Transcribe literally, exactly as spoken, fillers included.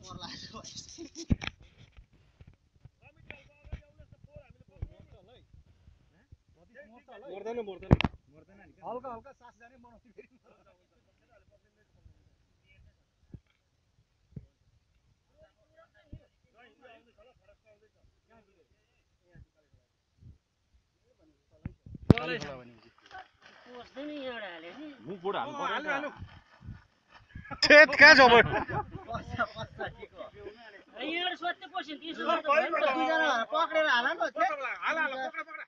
मर्दैन मर्दैन मर्दैन नि हल्का हल्का सास जाने बनाउँछु फेरि ठेट कहाँ छ अब यहाँ सोध्दै पस्यो तीस रुपैयाँ पक्रेर हाल न